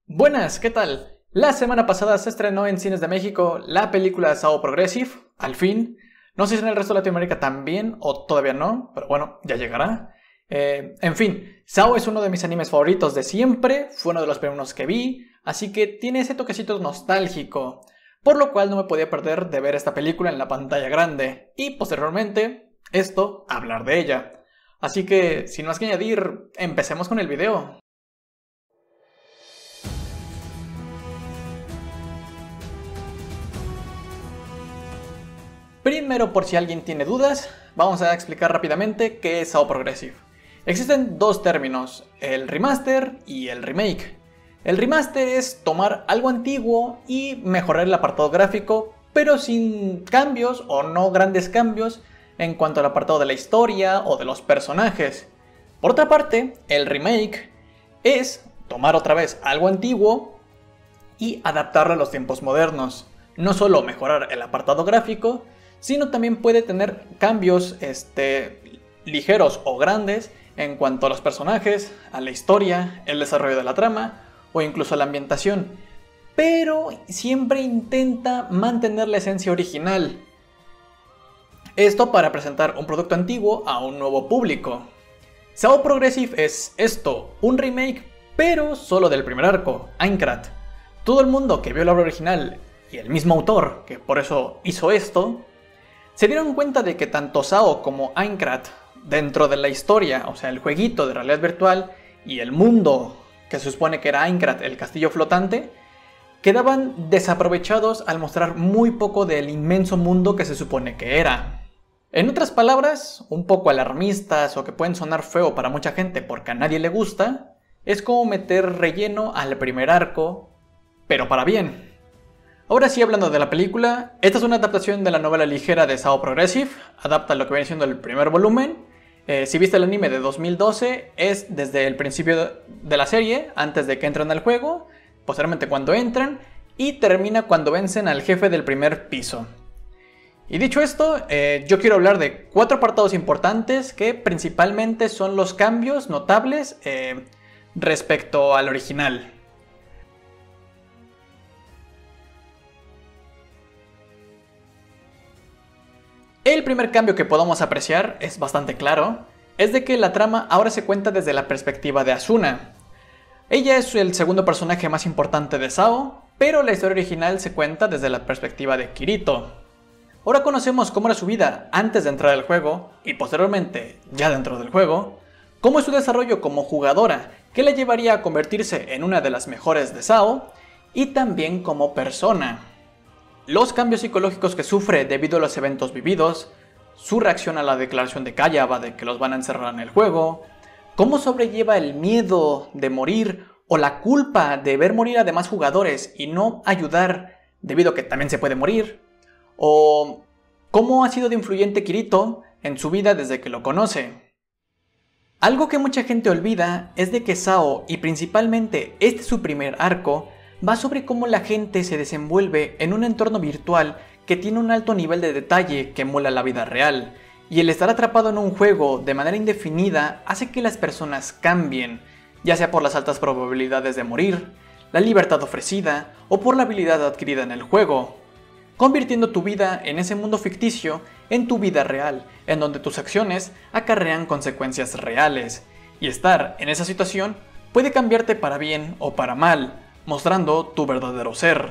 Buenas, ¿qué tal? La semana pasada se estrenó en cines de México la película de SAO Progressive, al fin. No sé si en el resto de Latinoamérica también, o todavía no, pero bueno, ya llegará. En fin, SAO es uno de mis animes favoritos de siempre, fue uno de los primeros que vi, así que tiene ese toquecito nostálgico, por lo cual no me podía perder de ver esta película en la pantalla grande, y posteriormente, hablar de ella. Así que, sin más que añadir, empecemos con el video. Primero, por si alguien tiene dudas, vamos a explicar rápidamente qué es SAO Progressive. Existen dos términos, el remaster y el remake. El remaster es tomar algo antiguo y mejorar el apartado gráfico, pero sin cambios o no grandes cambios en cuanto al apartado de la historia o de los personajes. Por otra parte, el remake es tomar otra vez algo antiguo y adaptarlo a los tiempos modernos. No solo mejorar el apartado gráfico, sino también puede tener cambios ligeros o grandes en cuanto a los personajes, a la historia, el desarrollo de la trama o incluso a la ambientación. Pero siempre intenta mantener la esencia original. Esto para presentar un producto antiguo a un nuevo público. SAO Progressive es esto, un remake, pero solo del primer arco, Aincrad. Todo el mundo que vio la obra original y el mismo autor, que por eso hizo esto, se dieron cuenta de que tanto SAO como Aincrad, dentro de la historia, o sea, el jueguito de realidad virtual y el mundo que se supone que era Aincrad, el castillo flotante, quedaban desaprovechados al mostrar muy poco del inmenso mundo que se supone que era. En otras palabras, un poco alarmistas o que pueden sonar feo para mucha gente porque a nadie le gusta, es como meter relleno al primer arco, pero para bien. Ahora sí, hablando de la película, esta es una adaptación de la novela ligera de SAO Progressive, adapta lo que viene siendo el primer volumen. Si viste el anime de 2012, es desde el principio de la serie, antes de que entren al juego, posteriormente cuando entran, y termina cuando vencen al jefe del primer piso. Y dicho esto, yo quiero hablar de 4 apartados importantes que principalmente son los cambios notables respecto al original. El primer cambio que podamos apreciar es bastante claro, es de que la trama ahora se cuenta desde la perspectiva de Asuna. Ella es el segundo personaje más importante de SAO, pero la historia original se cuenta desde la perspectiva de Kirito. Ahora conocemos cómo era su vida antes de entrar al juego, y posteriormente, ya dentro del juego, cómo es su desarrollo como jugadora, que la llevaría a convertirse en una de las mejores de SAO, y también como persona. Los cambios psicológicos que sufre debido a los eventos vividos, su reacción a la declaración de Kayaba de que los van a encerrar en el juego, cómo sobrelleva el miedo de morir o la culpa de ver morir a demás jugadores y no ayudar debido a que también se puede morir, o cómo ha sido de influyente Kirito en su vida desde que lo conoce. Algo que mucha gente olvida es de que SAO, y principalmente su primer arco, va sobre cómo la gente se desenvuelve en un entorno virtual que tiene un alto nivel de detalle que emula la vida real, y el estar atrapado en un juego de manera indefinida hace que las personas cambien, ya sea por las altas probabilidades de morir, la libertad ofrecida o por la habilidad adquirida en el juego, convirtiendo tu vida en ese mundo ficticio en tu vida real, en donde tus acciones acarrean consecuencias reales, y estar en esa situación puede cambiarte para bien o para mal, mostrando tu verdadero ser.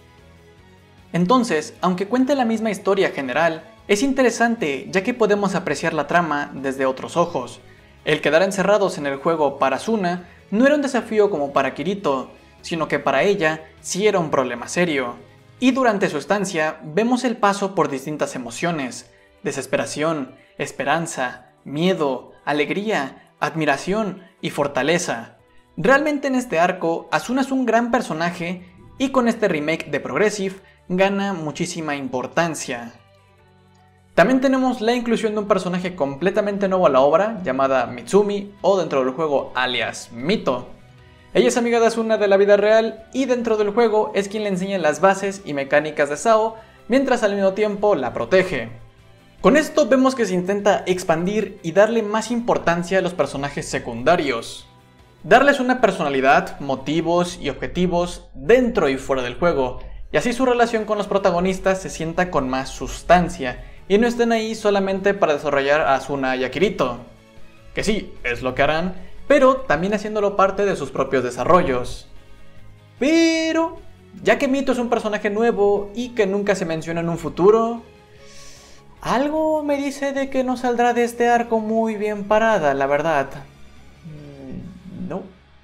Entonces, aunque cuente la misma historia general, es interesante ya que podemos apreciar la trama desde otros ojos. El quedar encerrados en el juego para Asuna no era un desafío como para Kirito, sino que para ella sí era un problema serio. Y durante su estancia vemos el paso por distintas emociones: desesperación, esperanza, miedo, alegría, admiración y fortaleza. Realmente en este arco, Asuna es un gran personaje y con este remake de Progressive gana muchísima importancia. También tenemos la inclusión de un personaje completamente nuevo a la obra, llamada Mitsumi, o dentro del juego alias Mito. Ella es amiga de Asuna de la vida real y dentro del juego es quien le enseña las bases y mecánicas de SAO, mientras al mismo tiempo la protege. Con esto vemos que se intenta expandir y darle más importancia a los personajes secundarios. darles una personalidad, motivos y objetivos dentro y fuera del juego, y así su relación con los protagonistas se sienta con más sustancia, y no estén ahí solamente para desarrollar a Asuna y a Kirito. Que sí, es lo que harán, pero también haciéndolo parte de sus propios desarrollos. Pero, ya que Mito es un personaje nuevo y que nunca se menciona en un futuro, algo me dice de que no saldrá de este arco muy bien parada, la verdad. No.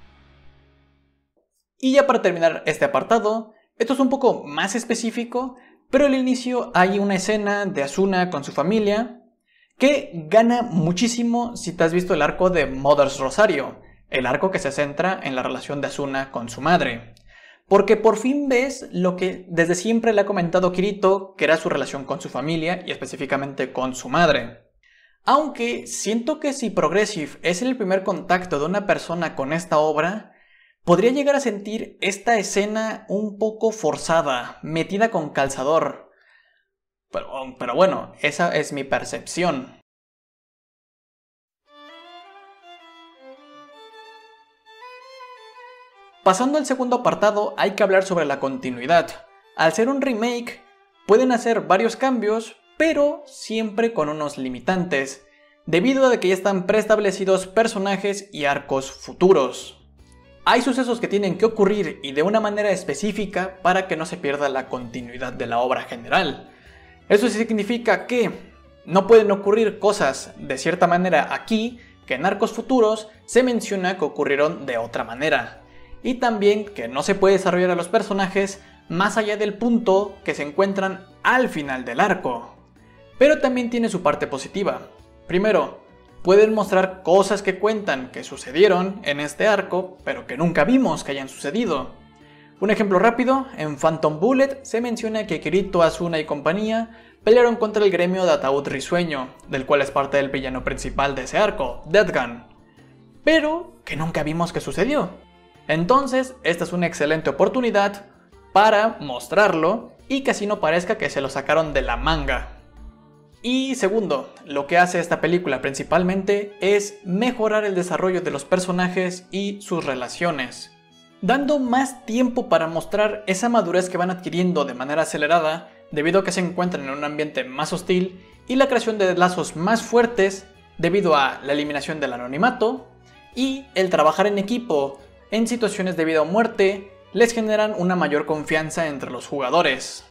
Y ya para terminar este apartado, esto es un poco más específico, pero al inicio hay una escena de Asuna con su familia que gana muchísimo si te has visto el arco de Mother's Rosario, el arco que se centra en la relación de Asuna con su madre. Porque por fin ves lo que desde siempre le ha comentado Kirito, que era su relación con su familia y específicamente con su madre. Aunque siento que si Progressive es el primer contacto de una persona con esta obra, podría llegar a sentir esta escena un poco forzada, metida con calzador. Pero bueno, esa es mi percepción. Pasando al segundo apartado, hay que hablar sobre la continuidad. Al ser un remake, pueden hacer varios cambios, pero siempre con unos limitantes, debido a que ya están preestablecidos personajes y arcos futuros. Hay sucesos que tienen que ocurrir y de una manera específica para que no se pierda la continuidad de la obra general. Eso sí significa que no pueden ocurrir cosas de cierta manera aquí que en arcos futuros se menciona que ocurrieron de otra manera. Y también que no se puede desarrollar a los personajes más allá del punto que se encuentran al final del arco. Pero también tiene su parte positiva. Primero, pueden mostrar cosas que cuentan que sucedieron en este arco, pero que nunca vimos que hayan sucedido. Un ejemplo rápido, en Phantom Bullet se menciona que Kirito, Asuna y compañía pelearon contra el gremio de Ataúd Risueño, del cual es parte del villano principal de ese arco, Deathgun, pero que nunca vimos que sucedió. Entonces, esta es una excelente oportunidad para mostrarlo y que así no parezca que se lo sacaron de la manga. Y segundo, lo que hace esta película principalmente es mejorar el desarrollo de los personajes y sus relaciones, dando más tiempo para mostrar esa madurez que van adquiriendo de manera acelerada debido a que se encuentran en un ambiente más hostil y la creación de lazos más fuertes debido a la eliminación del anonimato y el trabajar en equipo en situaciones de vida o muerte les generan una mayor confianza entre los jugadores.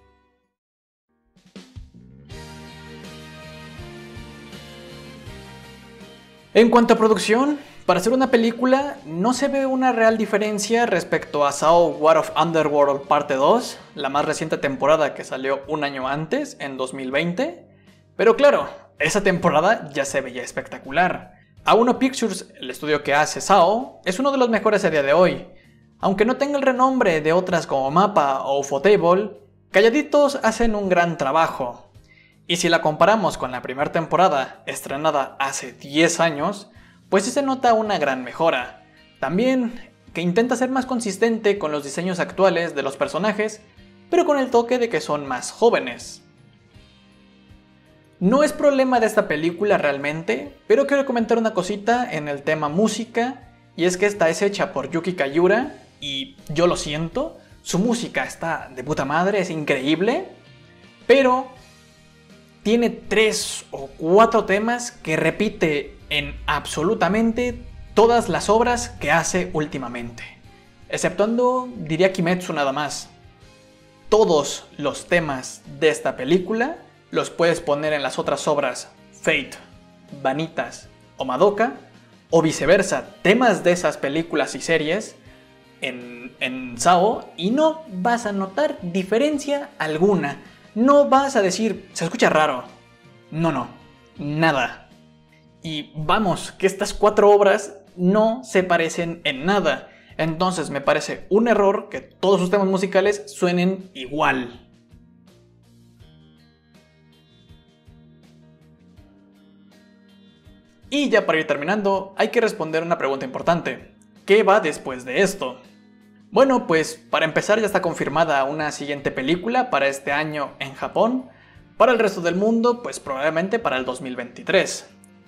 En cuanto a producción, para hacer una película no se ve una real diferencia respecto a SAO War of Underworld parte 2, la más reciente temporada que salió un año antes, en 2020, pero claro, esa temporada ya se veía espectacular. A1 Pictures, el estudio que hace SAO, es uno de los mejores a día de hoy. Aunque no tenga el renombre de otras como MAPPA o Ufotable, calladitos hacen un gran trabajo. Y si la comparamos con la primera temporada, estrenada hace 10 años, pues sí se nota una gran mejora. También que intenta ser más consistente con los diseños actuales de los personajes, pero con el toque de que son más jóvenes. No es problema de esta película realmente, pero quiero comentar una cosita en el tema música, y es que esta es hecha por Yuki Kayura, y yo lo siento, su música está de puta madre, es increíble, pero tiene 3 o 4 temas que repite en absolutamente todas las obras que hace últimamente, exceptuando, diría, Kimetsu nada más. Todos los temas de esta película los puedes poner en las otras obras Fate, Vanitas o Madoka, o viceversa, temas de esas películas y series en SAO, y no vas a notar diferencia alguna. No vas a decir, se escucha raro. No, nada. Y vamos, que estas 4 obras no se parecen en nada. Entonces me parece un error que todos sus temas musicales suenen igual. Y ya para ir terminando, hay que responder una pregunta importante. ¿Qué va después de esto? Bueno, pues para empezar ya está confirmada una siguiente película para este año en Japón. Para el resto del mundo, pues probablemente para el 2023.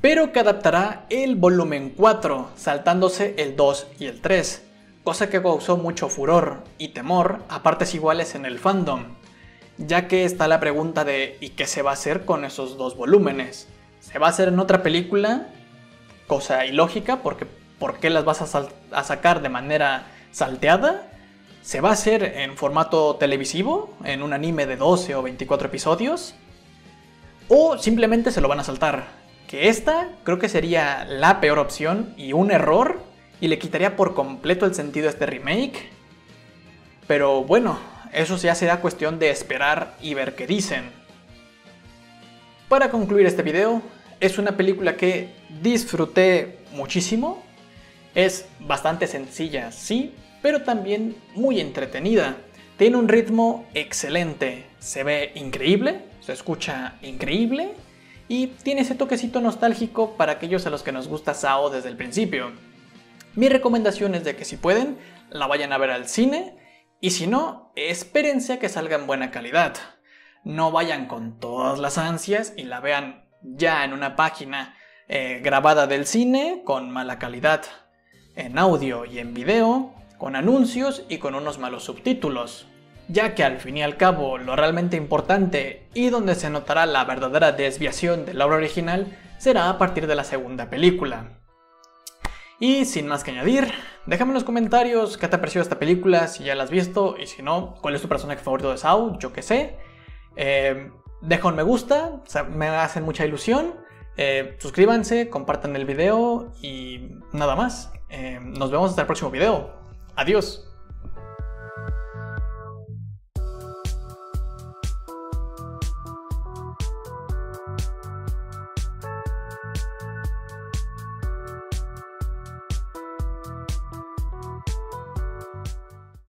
pero que adaptará el volumen 4, saltándose el 2 y el 3, cosa que causó mucho furor y temor a partes iguales en el fandom, ya que está la pregunta de ¿y qué se va a hacer con esos dos volúmenes? ¿Se va a hacer en otra película? Cosa ilógica, porque ¿por qué las vas a sacar de manera salteada? ¿Se va a hacer en formato televisivo, en un anime de 12 o 24 episodios? ¿O simplemente se lo van a saltar? Que esta creo que sería la peor opción y un error, y le quitaría por completo el sentido a este remake. Pero bueno, eso ya será cuestión de esperar y ver qué dicen. Para concluir este video, es una película que disfruté muchísimo. Es bastante sencilla, sí, pero también muy entretenida. Tiene un ritmo excelente, se ve increíble, se escucha increíble y tiene ese toquecito nostálgico para aquellos a los que nos gusta SAO desde el principio. Mi recomendación es de que si pueden, la vayan a ver al cine y si no, espérense a que salga en buena calidad. No vayan con todas las ansias y la vean ya en una página grabada del cine con mala calidad, en audio y en video, con anuncios y con unos malos subtítulos, ya que al fin y al cabo lo realmente importante y donde se notará la verdadera desviación de la obra original será a partir de la segunda película. Y sin más que añadir, déjame en los comentarios qué te ha parecido esta película, si ya la has visto y si no, cuál es tu personaje favorito de SAO, yo qué sé. Deja un me gusta, me hacen mucha ilusión. Suscríbanse, compartan el video y nada más. Nos vemos hasta el próximo video. Adiós.